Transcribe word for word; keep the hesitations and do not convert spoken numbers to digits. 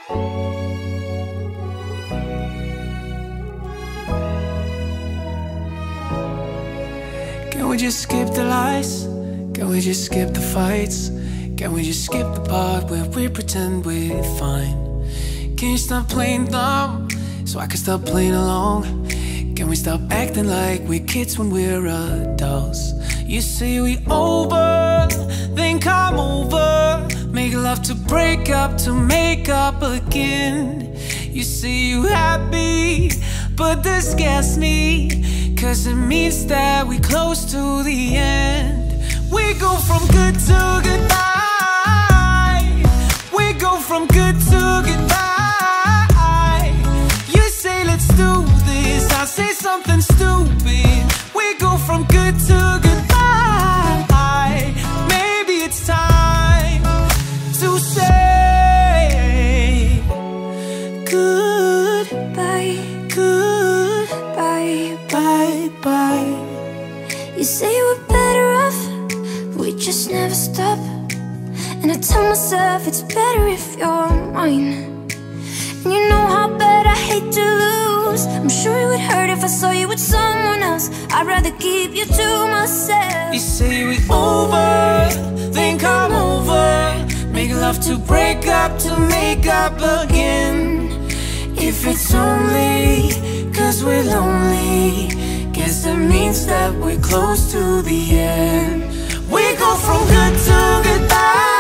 Can we just skip the lies? Can we just skip the fights? Can we just skip the part where we pretend we're fine? Can you stop playing dumb so I can stop playing along? Can we stop acting like we're kids when we're adults? You say we over, then come over. Make love to break up, to make up again. You say you happy, but this scares me, 'cause it means that we're close to the end. We go from good to goodbye. We go from good to goodbye. You say let's do this, I say something stupid. We go from good to goodbye. Maybe it's time to say goodbye, goodbye, bye, bye. You say we're better off, we just never stop. And I tell myself it's better if you're mine. And you know how bad I hate to lose. I'm sure it would hurt if I saw you with someone else. I'd rather keep you to myself. You say we over, then come over. Make love to break up, to make up again. If it's only 'cause we're lonely, guess that means that we're close to the end. We go from good to goodbye.